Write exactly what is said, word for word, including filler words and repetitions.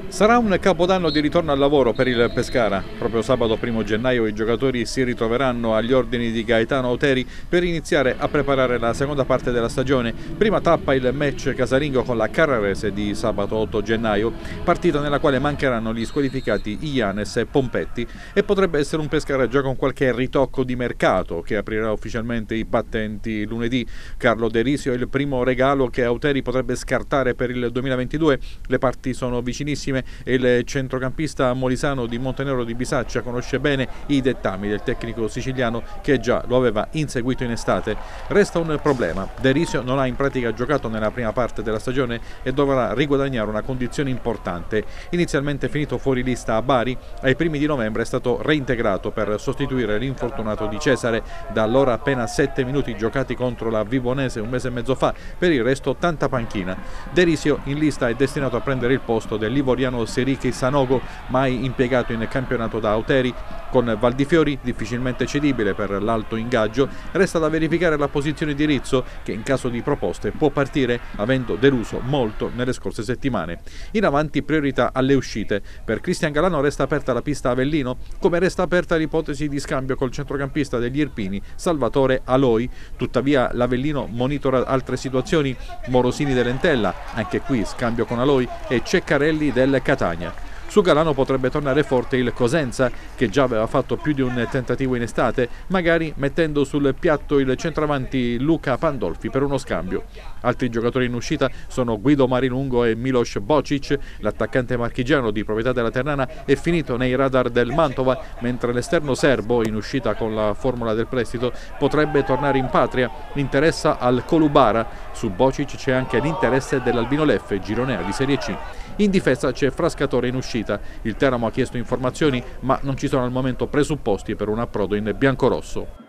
Sarà un capodanno di ritorno al lavoro per il Pescara. Proprio sabato primo gennaio i giocatori si ritroveranno agli ordini di Gaetano Auteri per iniziare a preparare la seconda parte della stagione. Prima tappa il match casalingo con la Carrarese di sabato otto gennaio, partita nella quale mancheranno gli squalificati Ianes e Pompetti, e potrebbe essere un Pescara già con qualche ritocco di mercato che aprirà ufficialmente i battenti lunedì. Carlo De Risio è il primo regalo che Auteri potrebbe scartare per il duemilaventidue. Le parti sono vicinissime e il centrocampista molisano di Montenero di Bisaccia conosce bene i dettami del tecnico siciliano che già lo aveva inseguito in estate. Resta un problema: De Risio non ha in pratica giocato nella prima parte della stagione e dovrà riguadagnare una condizione importante. Inizialmente finito fuori lista a Bari, ai primi di novembre è stato reintegrato per sostituire l'infortunato Di Cesare, da allora appena sette minuti giocati contro la Vibonese un mese e mezzo fa. Per il resto tanta panchina. De Risio in lista è destinato a prendere il posto dell'ivoriano Serichi Sanogo, mai impiegato in campionato da Auteri. Con Valdifiori difficilmente cedibile per l'alto ingaggio, resta da verificare la posizione di Rizzo, che in caso di proposte può partire, avendo deluso molto nelle scorse settimane. In avanti priorità alle uscite. Per Cristian Galano resta aperta la pista Avellino, come resta aperta l'ipotesi di scambio col centrocampista degli Irpini Salvatore Aloi. Tuttavia l'Avellino monitora altre situazioni: Morosini dell'Entella, anche qui scambio con Aloi, e Ceccarelli del Catania. Su Galano potrebbe tornare forte il Cosenza, che già aveva fatto più di un tentativo in estate, magari mettendo sul piatto il centravanti Luca Pandolfi per uno scambio. Altri giocatori in uscita sono Guido Marilungo e Miloš Bocic. L'attaccante marchigiano di proprietà della Ternana è finito nei radar del Mantova, mentre l'esterno serbo, in uscita con la formula del prestito, potrebbe tornare in patria. Interessa al Kolubara. Su Bocic c'è anche l'interesse dell'Albino Leffe, gironea di Serie C. In difesa c'è Frascatore in uscita. Il Teramo ha chiesto informazioni, ma non ci sono al momento presupposti per un approdo in biancorosso.